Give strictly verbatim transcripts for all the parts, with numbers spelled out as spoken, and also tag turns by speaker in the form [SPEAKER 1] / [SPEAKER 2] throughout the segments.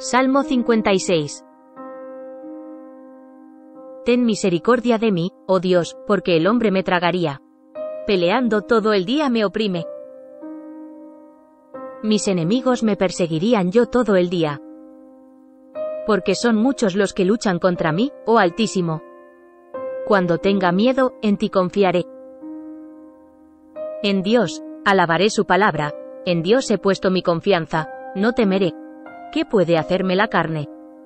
[SPEAKER 1] Salmo cincuenta y seis. Ten misericordia de mí, oh Dios, porque el hombre me tragaría. Peleando todo el día me oprime. Mis enemigos me perseguirían yo todo el día. Porque son muchos los que luchan contra mí, oh Altísimo. Cuando tenga miedo, en ti confiaré. En Dios, alabaré su palabra, en Dios he puesto mi confianza, no temeré. ¿Qué puede hacerme la carne?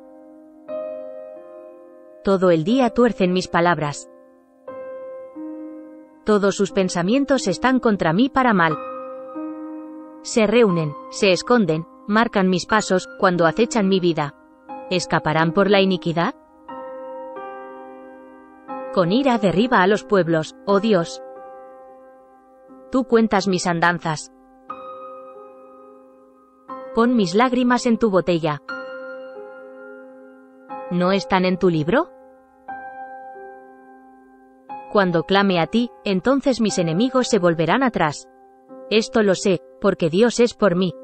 [SPEAKER 1] Todo el día tuercen mis palabras. Todos sus pensamientos están contra mí para mal. Se reúnen, se esconden, marcan mis pasos, cuando acechan mi vida. ¿Escaparán por la iniquidad? Con ira derriba a los pueblos, oh Dios. Tú cuentas mis andanzas. Pon mis lágrimas en tu botella. ¿No están en tu libro? Cuando clame a ti, entonces mis enemigos se volverán atrás. Esto lo sé, porque Dios es por mí.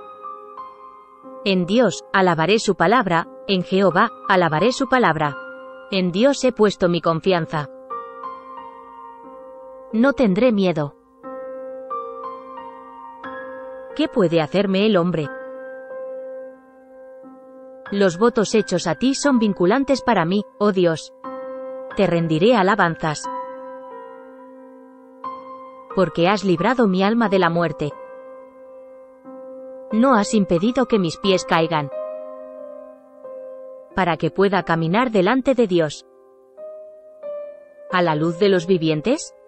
[SPEAKER 1] En Dios, alabaré su palabra, en Jehová, alabaré su palabra. En Dios he puesto mi confianza. No tendré miedo. ¿Qué puede hacerme el hombre? Los votos hechos a ti son vinculantes para mí, oh Dios. Te rendiré alabanzas. Porque has librado mi alma de la muerte. No has impedido que mis pies caigan. Para que pueda caminar delante de Dios. ¿A la luz de los vivientes?